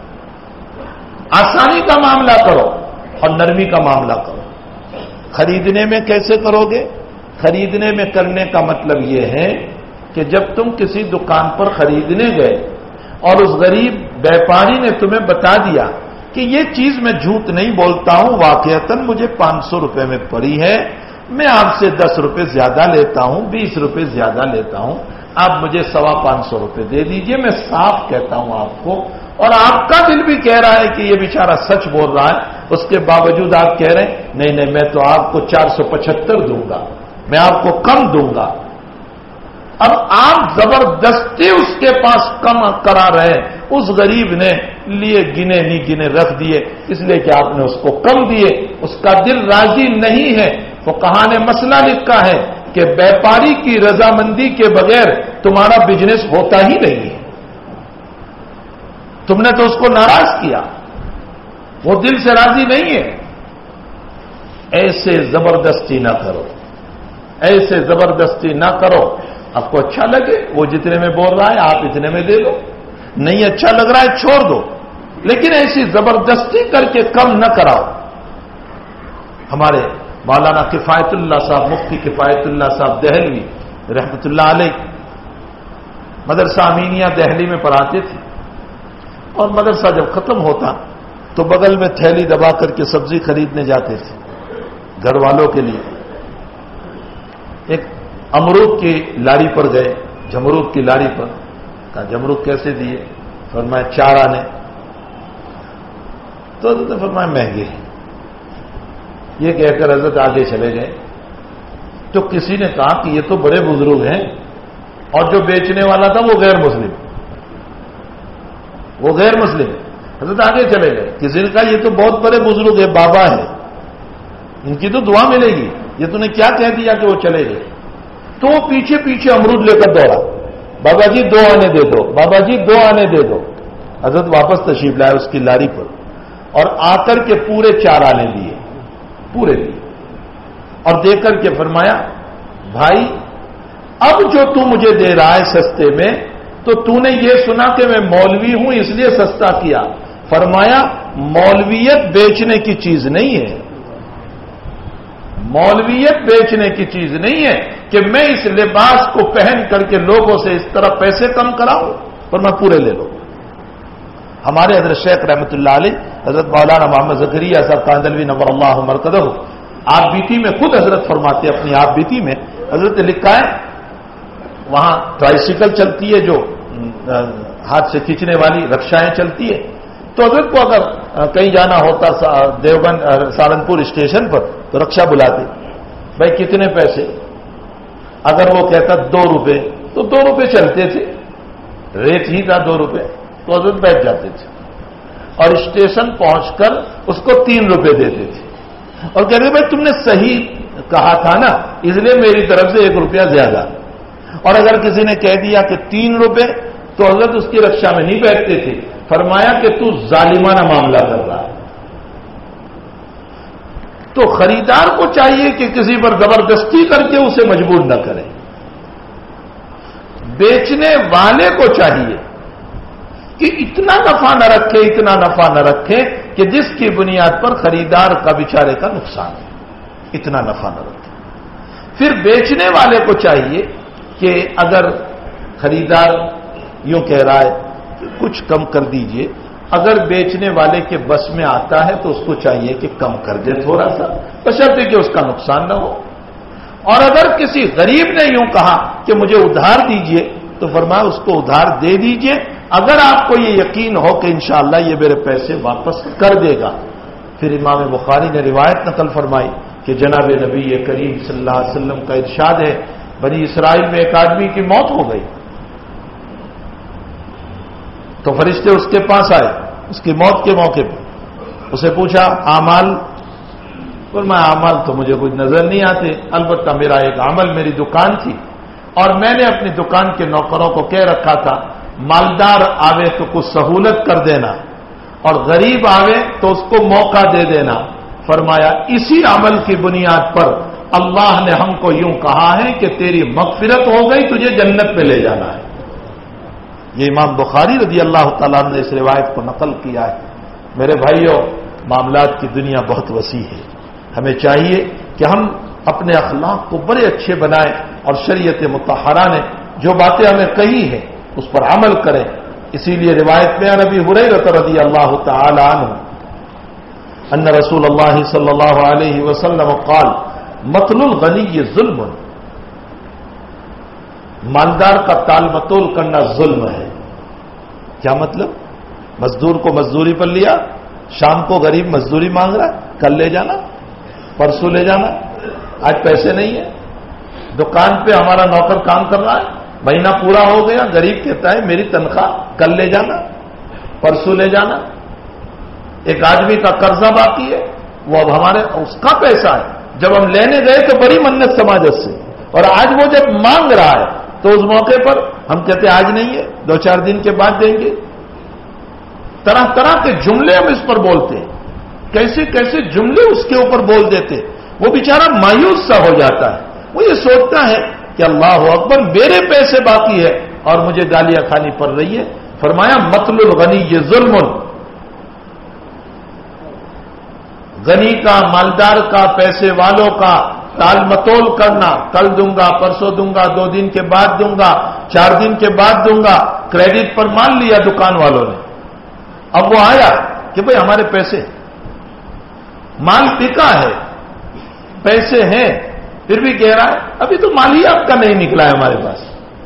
آسانی کا معاملہ کرو اور نرمی کا معاملہ کرو۔ خریدنے میں کیسے کرو گے؟ خریدنے میں کرنے کا مطلب یہ ہے کہ جب تم کسی دکان پر خریدنے گئے اور اس غریب بیپاری نے تمہیں بتا دیا کہ یہ چیز میں جھوٹ نہیں بولتا ہوں، واقعتاً مجھے 500 روپے میں پڑی ہے، میں آپ سے 10 روپے زیادہ لیتا ہوں، 20 روپے زیادہ لیتا ہوں، آپ مجھے 525 روپے دے دیجئے، میں صاف کہتا ہوں آپ کو، اور آپ کا دل بھی کہہ رہا ہے کہ یہ بیچارہ سچ بول رہا ہے، اس کے باوجود آپ کہہ رہے ہیں نہیں میں تو آپ کو 475 دوں گا، میں آپ کو کم دوں گا۔ اب آپ زبردستی اس کے پاس کم کرا رہے، اس غریب نے لیے گنے نہیں گنے رکھ دیے، اس لیے کہ آپ نے اس کو کم دیے، اس کا دل راضی نہیں ہے۔ فقہا نے مسئلہ لکھا ہے کہ بیپاری کی رضامندی کے بغیر تمہارا بزنس ہوتا ہی نہیں ہے، تم نے تو اس کو ناراض کیا، وہ دل سے راضی نہیں ہے۔ ایسے زبردستی نہ کرو، ایسے زبردستی نہ کرو، آپ کو اچھا لگے وہ جتنے میں بول رہا ہے آپ اتنے میں دے دو، نہیں اچھا لگ رہا ہے چھوڑ دو، لیکن ایسی زبردستی کر کے کم نہ کراؤ۔ ہمارے مولانا کفایت اللہ صاحب، مفتی کفایت اللہ صاحب دہلوی رحمۃ اللہ علیہ مدرسہ امینیہ دہلی میں پڑھاتے تھے، اور مدرسہ جب ختم ہوتا تو بغل میں تھیلی دبا کر کے سبزی خریدنے جاتے تھے گھر والوں کے لیے۔ ایک امرود کی لاری پر گئے، جمرود کی لاری پر، کہا جمرود کیسے دیے؟ فرمایا 4 آنے، تو فرمایا مہنگے ہیں۔ یہ کہہ کر حضرت آگے چلے گئے تو کسی نے کہا کہ یہ تو بڑے بزرگ ہیں، اور جو بیچنے والا تھا وہ غیر مسلم، وہ غیر مسلم ہے. حضرت آگے چلے گئے. کسی نے کہا یہ تو بہت بڑے بزرگ ہے، بابا ہے، ان کی تو دعا ملے گی، یہ تو نے کیا کہہ دیا کہ وہ چلے گئے. تو وہ پیچھے پیچھے امرود لے کر دوڑا. بابا جی 2 آنے دے دو، بابا جی 2 آنے دے دو. حضرت واپس تشریف لائے اس کی لاری پر اور آ کر کے پورے 4 آنے دیے، پورے دیے اور دے کر کے فرمایا بھائی اب جو تو مجھے دے رہا ہے سستے میں، تو تو نے یہ سنا کہ میں مولوی ہوں اس لیے سستا کیا. فرمایا مولویت بیچنے کی چیز نہیں ہے، مولویت بیچنے کی چیز نہیں ہے کہ میں اس لباس کو پہن کر کے لوگوں سے اس طرح پیسے کم کراؤں اور میں پورے لے لوں. ہمارے حضرت شیخ رحمۃ اللہ علیہ حضرت مولانا محمد زکریا صاحب کاندلوی نور اللہ مرکزہ آپ بیتی میں خود حضرت فرماتے اپنی آپ بیتی میں حضرت نے لکھا ہے وہاں ٹرائسیکل چلتی ہے جو ہاتھ سے کھینچنے والی رکشائیں چلتی ہے، تو حضرت کو اگر کہیں جانا ہوتا دیوبند سہارنپور اسٹیشن پر تو رکشا بلاتے، بھائی کتنے پیسے؟ اگر وہ کہتا 2 روپے تو 2 روپے چلتے تھے، ریٹ ہی تھا 2 روپے، تو حضرت بیٹھ جاتے تھے اور اسٹیشن پہنچ کر اس کو 3 روپے دیتے تھے اور کہتے بھائی تم نے صحیح کہا تھا نا اس لیے میری طرف سے 1 روپیہ زیادہ. اور اگر کسی نے کہہ دیا کہ 3 روپے تو حضرت اس کی رکشا میں نہیں بیٹھتے تھے، فرمایا کہ تو ظالمانہ معاملہ کر رہا ہے. تو خریدار کو چاہیے کہ کسی پر زبردستی کر کے اسے مجبور نہ کرے، بیچنے والے کو چاہیے کہ اتنا نفع نہ رکھے، اتنا نفع نہ رکھے کہ جس کی بنیاد پر خریدار کا بیچارے کا نقصان ہے، اتنا نفع نہ رکھے. پھر بیچنے والے کو چاہیے کہ اگر خریدار یوں کہہ رہا ہے کہ کچھ کم کر دیجئے، اگر بیچنے والے کے بس میں آتا ہے تو اس کو چاہیے کہ کم کر دے تھوڑا سا، بشرطے کہ اس کا نقصان نہ ہو. اور اگر کسی غریب نے یوں کہا کہ مجھے ادھار دیجئے تو فرمایا اس کو ادھار دے دیجئے اگر آپ کو یہ یقین ہو کہ انشاءاللہ یہ میرے پیسے واپس کر دے گا. پھر امام بخاری نے روایت نقل فرمائی کہ جناب نبی کریم صلی اللہ علیہ وسلم کا ارشاد ہے بنی اسرائیل میں ایک آدمی کی موت ہو گئی تو فرشتے اس کے پاس آئے اس کی موت کے موقع پہ، اسے پوچھا اعمال؟ میں اعمال تو مجھے کچھ نظر نہیں آتے، البتہ میرا ایک عمل میری دکان تھی اور میں نے اپنی دکان کے نوکروں کو کہہ رکھا تھا مالدار آوے تو کچھ سہولت کر دینا اور غریب آوے تو اس کو موقع دے دینا. فرمایا اسی عمل کی بنیاد پر اللہ نے ہم کو یوں کہا ہے کہ تیری مغفرت ہو گئی، تجھے جنت میں لے جانا ہے. یہ امام بخاری رضی اللہ تعالیٰ نے اس روایت کو نقل کیا ہے. میرے بھائیوں معاملات کی دنیا بہت وسیع ہے، ہمیں چاہیے کہ ہم اپنے اخلاق کو بڑے اچھے بنائیں اور شریعت مطہرہ نے جو باتیں ہمیں کہی ہیں اس پر عمل کریں. اسی لیے روایت میں عن ابی ہریرہ رضی اللہ تعالی عنہ ان رسول اللہ صلی اللہ علیہ وسلم قال مطل الغنی ظلم، مالدار کا تال متول کرنا ظلم ہے. کیا مطلب؟ مزدور کو مزدوری پر لیا، شام کو غریب مزدوری مانگ رہا ہے، کل لے جانا، پرسوں لے جانا، آج پیسے نہیں ہے. دکان پہ ہمارا نوکر کام کر رہا ہے، مہینہ پورا ہو گیا، غریب کہتا ہے میری تنخواہ کل لے جانا، پرسوں لے جانا. ایک آدمی کا قرضہ باقی ہے، وہ اب ہمارے اس کا پیسہ ہے، جب ہم لینے گئے تو بڑی منت سماجت سے، اور آج وہ جب مانگ رہا ہے تو اس موقع پر ہم کہتے ہیں آج نہیں ہے، 2-4 دن کے بعد دیں گے. طرح طرح کے جملے ہم اس پر بولتے ہیں، کیسے کیسے جملے اس کے اوپر بول دیتے. وہ بیچارہ مایوس سا ہو جاتا ہے، وہ یہ سوچتا ہے کہ اللہ اکبر میرے پیسے باقی ہے اور مجھے گالیاں کھانی پڑ رہی ہے. فرمایا مطل الغنی یہ ظلم، غنی کا، مالدار کا، پیسے والوں کا تال متول کرنا، کل دوں گا، پرسوں دوں گا، 2 دن کے بعد دوں گا، 4 دن کے بعد دوں گا. کریڈٹ پر مان لیا دکان والوں نے. اب وہ آیا کہ بھئی ہمارے پیسے، مال بکا ہے، پیسے ہیں، پھر بھی کہہ رہا ہے ابھی تو مال ہی آپ کا نہیں نکلا ہے ہمارے پاس.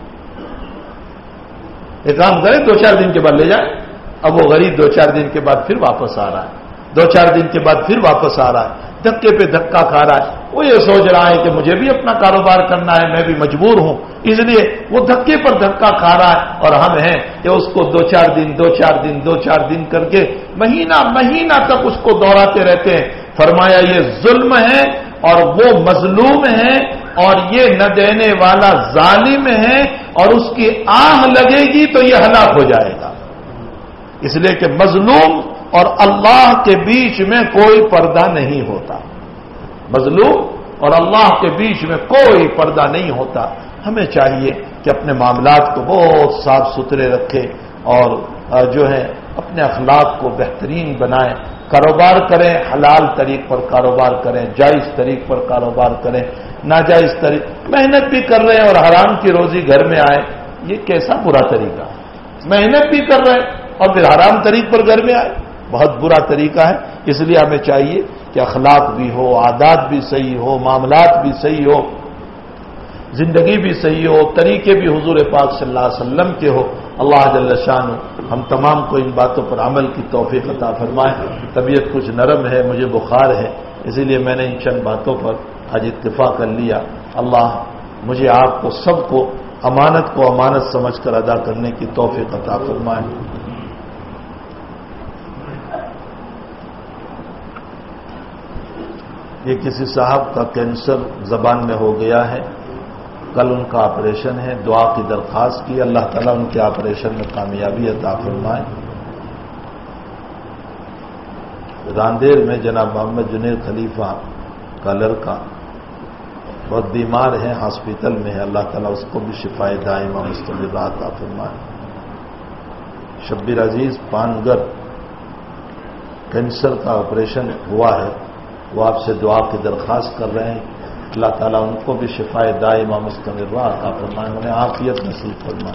ایک کام کرے 2-4 دن کے بعد لے جائے. اب وہ غریب 2-4 دن کے بعد پھر واپس آ رہا ہے، 2-4 دن کے بعد پھر واپس آ رہا ہے، دھکے پہ دھکا کھا رہا ہے. وہ یہ سوچ رہا ہے کہ مجھے بھی اپنا کاروبار کرنا ہے، میں بھی مجبور ہوں، اس لیے وہ دھکے پر دھکا کھا رہا ہے، اور ہم ہیں کہ اس کو دو چار دن کر کے مہینہ تک اس کو دوہراتے رہتے ہیں۔ فرمایا یہ ظلم ہے اور وہ مظلوم ہے اور یہ نہ دینے والا ظالم ہے، اور اس کی آہ لگے گی تو یہ ہلاک ہو جائے گا، اس لیے کہ مظلوم اور اللہ کے بیچ میں کوئی پردہ نہیں ہوتا، مظلوم اور اللہ کے بیچ میں کوئی پردہ نہیں ہوتا۔ ہمیں چاہیے کہ اپنے معاملات کو بہت صاف ستھرے رکھیں اور جو ہے اپنے اخلاق کو بہترین بنائیں، کاروبار کریں، حلال طریق پر کاروبار کریں، جائز طریق پر کاروبار کریں، ناجائز طریق محنت بھی کر رہے ہیں اور حرام کی روزی گھر میں آئے، یہ کیسا برا طریقہ ہے؟ محنت بھی کر رہے ہیں اور پھر حرام طریق پر گھر میں آئے، بہت برا طریقہ ہے۔ اس لیے ہمیں چاہیے کہ اخلاق بھی ہو، عادات بھی صحیح ہو، معاملات بھی صحیح ہو، زندگی بھی صحیح ہو، طریقے بھی حضور پاک صلی اللہ علیہ وسلم کے ہو۔ اللہ جل شانہ ہم تمام کو ان باتوں پر عمل کی توفیق عطا فرمائے۔ طبیعت کچھ نرم ہے، مجھے بخار ہے، اسی لیے میں نے ان چند باتوں پر آج اتفاق کر لیا۔ اللہ مجھے آپ کو سب کو امانت کو امانت سمجھ کر ادا کرنے کی توفیق عطا فرمائے۔ یہ کسی صاحب کا کینسر زبان میں ہو گیا ہے، کل ان کا آپریشن ہے، دعا کی درخواست کی، اللہ تعالیٰ ان کے آپریشن میں کامیابی عطا فرمائے۔ راندیر میں جناب محمد جنید خلیفہ کا لڑکا بہت بیمار ہے، ہاسپٹل میں ہے، اللہ تعالیٰ اس کو بھی شفائے دائمہ مستمرہ عطا فرمائے۔ شبیر عزیز پانگر کینسر کا آپریشن ہوا ہے، وہ آپ سے دعا کی درخواست کر رہے ہیں، اللہ تعالیٰ ان کو بھی شفائے دائمہ مستمرہ عطا فرمائے، انہیں عافیت نصیب فرمائے۔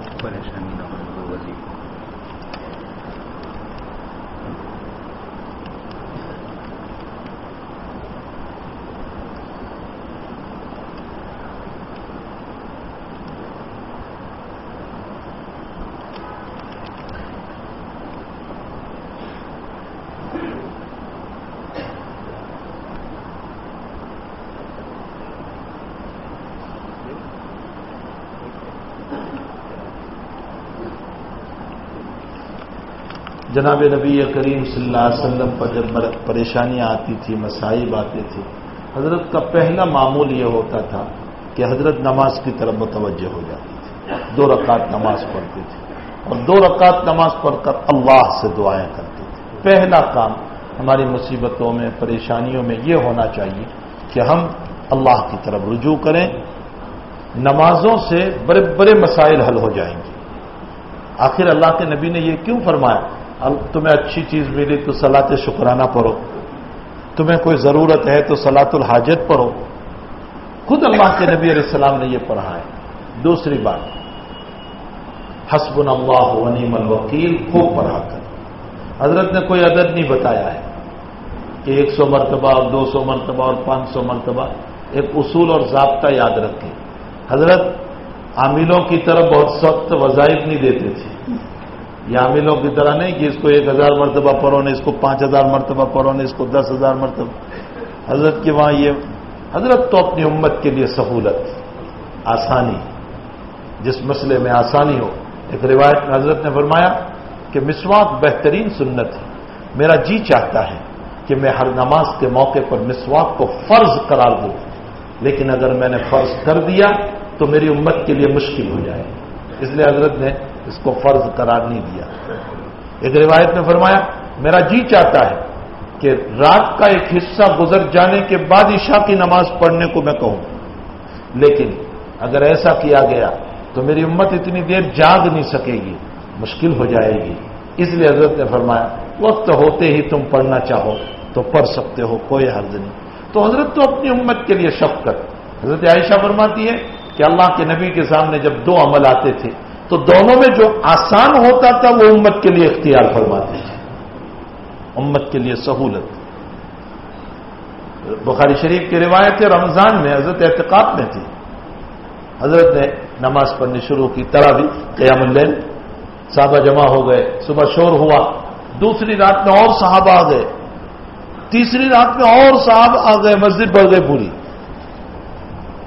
جناب نبی کریم صلی اللہ علیہ وسلم پر جب پریشانیاں آتی تھی، مصائب آتے تھے، حضرت کا پہلا معمول یہ ہوتا تھا کہ حضرت نماز کی طرف متوجہ ہو جاتی تھی، 2 رکعت نماز پڑھتے تھے اور 2 رکعت نماز پڑھ کر اللہ سے دعائیں کرتے تھے۔ پہلا کام ہماری مصیبتوں میں، پریشانیوں میں یہ ہونا چاہیے کہ ہم اللہ کی طرف رجوع کریں، نمازوں سے بڑے بڑے مسائل حل ہو جائیں گے۔ آخر اللہ کے نبی نے یہ کیوں فرمایا؟ تمہیں اچھی چیز ملی تو صلاۃ شکرانہ پڑھو، تمہیں کوئی ضرورت ہے تو صلاۃ الحاجت پڑھو، خود اللہ کے نبی علیہ السلام نے یہ پڑھا ہے۔ دوسری بات، حسبنا اللہ و نعم الوکیل خوب پڑھا کر، حضرت نے کوئی عدد نہیں بتایا ہے کہ 100 مرتبہ اور 200 مرتبہ اور 500 مرتبہ، ایک اصول اور ضابطہ یاد رکھیں۔ حضرت عاملوں کی طرف بہت سخت وظائف نہیں دیتے تھے، یہ عاملوں کی طرح نہیں کہ اس کو 1000 مرتبہ پڑھو نے، اس کو 5000 مرتبہ پڑھو نے، اس کو 10000 مرتبہ۔ حضرت کے وہاں یہ، حضرت تو اپنی امت کے لیے سہولت، آسانی، جس مسئلے میں آسانی ہو۔ ایک روایت میں حضرت نے فرمایا کہ مسواک بہترین سنت ہے، میرا جی چاہتا ہے کہ میں ہر نماز کے موقع پر مسواک کو فرض قرار دوں، لیکن اگر میں نے فرض کر دیا تو میری امت کے لیے مشکل ہو جائے، اس لیے حضرت نے اس کو فرض قرار نہیں دیا۔ ایک روایت میں فرمایا میرا جی چاہتا ہے کہ رات کا ایک حصہ گزر جانے کے بعد عشاء کی نماز پڑھنے کو میں کہوں، لیکن اگر ایسا کیا گیا تو میری امت اتنی دیر جاگ نہیں سکے گی، مشکل ہو جائے گی، اس لیے حضرت نے فرمایا وقت ہوتے ہی تم پڑھنا چاہو تو پڑھ سکتے ہو، کوئی حرج نہیں۔ تو حضرت تو اپنی امت کے لیے شفقت۔ حضرت عائشہ فرماتی ہے کہ اللہ کے نبی کے سامنے جب 2 عمل آتے تھے تو دونوں میں جو آسان ہوتا تھا وہ امت کے لیے اختیار فرماتے تھے، امت کے لیے سہولت۔ بخاری شریف کی روایت ہے، رمضان میں حضرت اعتکاف میں تھی، حضرت نے نماز پڑھنی شروع کی، تراویح قیام اللیل، صحابہ جمع ہو گئے، صبح شور ہوا، دوسری رات میں اور صحابہ آ گئے، تیسری رات میں اور صحابہ آ گئے، مسجد بھر گئی پوری،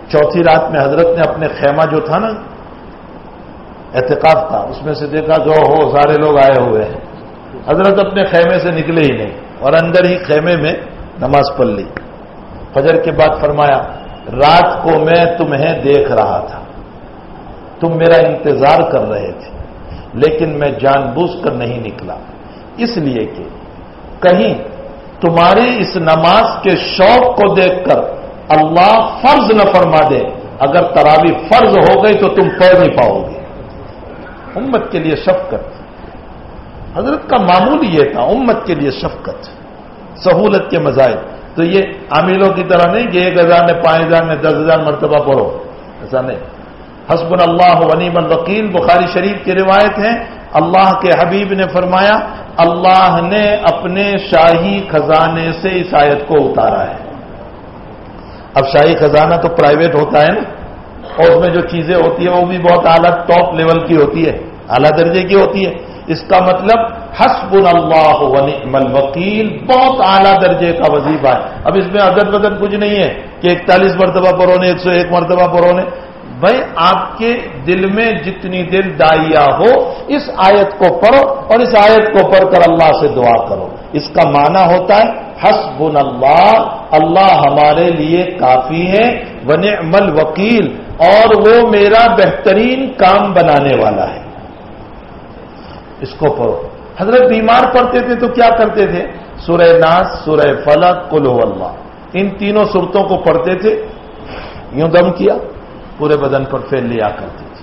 چوتھی رات میں حضرت نے اپنے خیمہ جو تھا نا اعتکاف کا، اس میں سے دیکھا جو ہو سارے لوگ آئے ہوئے ہیں، حضرت اپنے خیمے سے نکلے ہی نہیں اور اندر ہی خیمے میں نماز پڑھ لی۔ فجر کے بعد فرمایا رات کو میں تمہیں دیکھ رہا تھا، تم میرا انتظار کر رہے تھے، لیکن میں جان بوجھ کر نہیں نکلا، اس لیے کہ کہیں تمہاری اس نماز کے شوق کو دیکھ کر اللہ فرض نہ فرما دے، اگر تراویح فرض ہو گئی تو تم پڑھ نہیں پاؤ گے۔ امت کے لیے شفقت، حضرت کا معمول یہ تھا، امت کے لیے شفقت، سہولت کے مظاہر۔ تو یہ عاملوں کی طرح نہیں کہ 1000 میں 5000 میں 10,000 مرتبہ پڑھو، ایسا نہیں۔ حسبنا اللہ و نعم الوکیل بخاری شریف کی روایت ہے، اللہ کے حبیب نے فرمایا اللہ نے اپنے شاہی خزانے سے اس آیت کو اتارا ہے۔ اب شاہی خزانہ تو پرائیویٹ ہوتا ہے نا، اور اس میں جو چیزیں ہوتی ہیں وہ بھی بہت اعلیٰ ٹاپ لیول کی ہوتی ہے، اعلیٰ درجے کی ہوتی ہے۔ اس کا مطلب حسبنا اللہ و نعم الوکیل بہت اعلیٰ درجے کا وظیفہ ہے۔ اب اس میں عدد بدد کچھ نہیں ہے کہ 41 مرتبہ پڑھو نے 101 مرتبہ پڑھو نے، بھائی آپ کے دل میں جتنی دل داعیہ ہو اس آیت کو پڑھو اور اس آیت کو پڑھ کر اللہ سے دعا کرو۔ اس کا معنی ہوتا ہے حسبنا اللہ، اللہ ہمارے لیے کافی ہے، ونعم الوکیل، اور وہ میرا بہترین کام بنانے والا ہے۔ اس کو پڑھو۔ حضرت بیمار پڑھتے تھے تو کیا کرتے تھے؟ سورہ ناس، سورہ فلق، قل هو اللہ، ان تینوں سورتوں کو پڑھتے تھے، یوں دم کیا، پورے بدن پر پھیل لیا کرتے تھے۔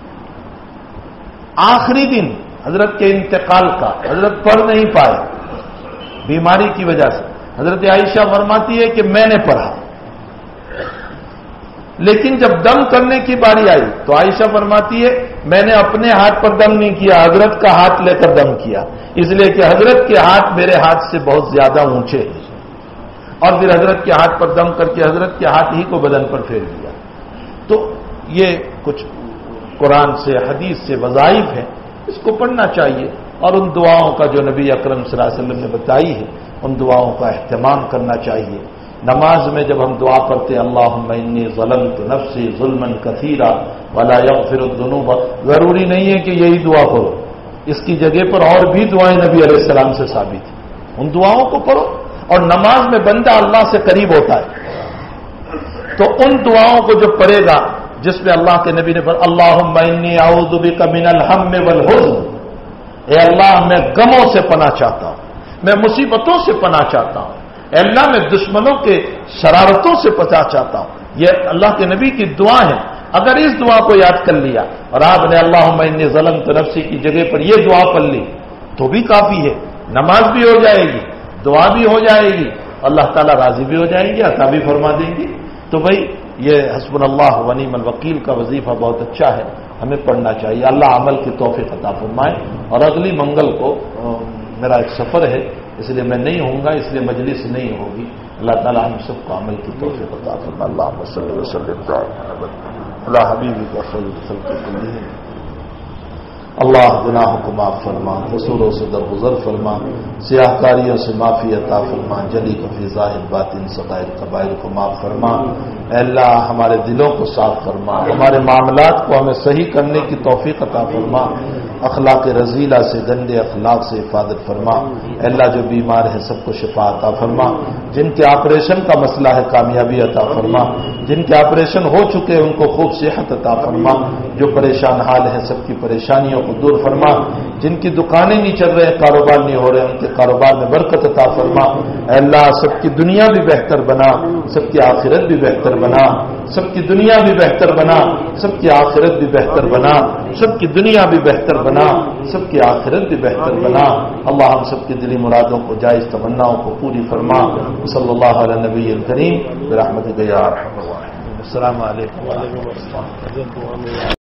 آخری دن حضرت کے انتقال کا حضرت پڑھ نہیں پائے بیماری کی وجہ سے۔ حضرت عائشہ فرماتی ہے کہ میں نے پڑھا، لیکن جب دم کرنے کی باری آئی تو عائشہ فرماتی ہے میں نے اپنے ہاتھ پر دم نہیں کیا، حضرت کا ہاتھ لے کر دم کیا، اس لیے کہ حضرت کے ہاتھ میرے ہاتھ سے بہت زیادہ اونچے ہیں، اور پھر حضرت کے ہاتھ پر دم کر کے حضرت کے ہاتھ ہی کو بدن پر پھیر دیا۔ تو یہ کچھ قرآن سے حدیث سے وظائف ہیں، اس کو پڑھنا چاہیے، اور ان دعاؤں کا جو نبی اکرم صلی اللہ علیہ وسلم نے بتائی ہے ان دعاؤں کا اہتمام کرنا چاہیے۔ نماز میں جب ہم دعا پڑھتے اللہم انی ظلمت نفسی ظلما کثیرا ولا یغفر الذنوب، ضروری نہیں ہے کہ یہی دعا پڑھو، اس کی جگہ پر اور بھی دعائیں نبی علیہ السلام سے ثابت ہیں، ان دعاؤں کو پڑھو۔ اور نماز میں بندہ اللہ سے قریب ہوتا ہے، تو ان دعاؤں کو جو پڑھے گا جس میں اللہ کے نبی نے فرمایا اللہم انی اعوذ بک من الہم والحزن، اے اللہ میں غموں سے پناہ چاہتا ہوں، میں مصیبتوں سے پناہ چاہتا ہوں، اے اللہ میں دشمنوں کے شرارتوں سے پناہ چاہتا ہوں۔ یہ اللہ کے نبی کی دعا ہے۔ اگر اس دعا کو یاد کر لیا اور آپ نے اللہم انی ظلمت نفسی کی جگہ پر یہ دعا پڑھ لی تو بھی کافی ہے، نماز بھی ہو جائے گی، دعا بھی ہو جائے گی، اللہ تعالیٰ راضی بھی ہو جائیں گے، عطا بھی فرما دیں گے۔ تو بھائی یہ حسبنا اللہ و نعم الوکیل کا وظیفہ بہت اچھا ہے، ہمیں پڑھنا چاہیے۔ اللہ عمل کی توفیق عطا فرمائے۔ اور اگلی منگل کو میرا ایک سفر ہے، اس لیے میں نہیں ہوں گا، اس لیے مجلس نہیں ہوگی۔ اللہ تعالیٰ ہم سب کو عمل کی توفیق عطا فرمائے۔ اللہم صلی وسلم علی حبیبک خیر الخلق کلہم۔ اللہ گناہوں کو معاف فرما، قصوروں سے درگزر فرما، سیاہ کاریوں سے معافی عطا فرما، جلی کفی ظاہر باطن صغائر کبائر کو معاف فرما۔ اے اللہ ہمارے دلوں کو صاف فرما، ہمارے معاملات کو ہمیں صحیح کرنے کی توفیق عطا فرما، اخلاق رذیلہ سے، گندے اخلاق سے حفاظت فرما۔ اے اللہ جو بیمار ہیں سب کو شفا عطا فرما، جن کے آپریشن کا مسئلہ ہے کامیابی عطا فرما، جن کے آپریشن ہو چکے ان کو خوب صحت عطا فرما، جو پریشان حال ہیں سب کی پریشانیوں کو دور فرما، جن کی دکانیں نہیں چل رہے، کاروبار نہیں ہو رہے، ان کے کاروبار میں برکت عطا فرما۔ اے اللہ سب کی دنیا بھی بہتر بنا، سب کی آخرت بھی بہتر بنا، سب کی دنیا بھی بہتر بنا، سب کی آخرت بھی بہتر بنا، سب کی دنیا بھی بہتر بنا، سب کی آخرت بھی بہتر بنا۔ اللہ ہم سب کی دلی مرادوں کو، جائز تمناؤں کو پوری فرما۔ صلی اللہ علیہ نبی الکریم برحمتک یا ارحم الراحمین۔ السلام علیکم ورحمۃ اللہ۔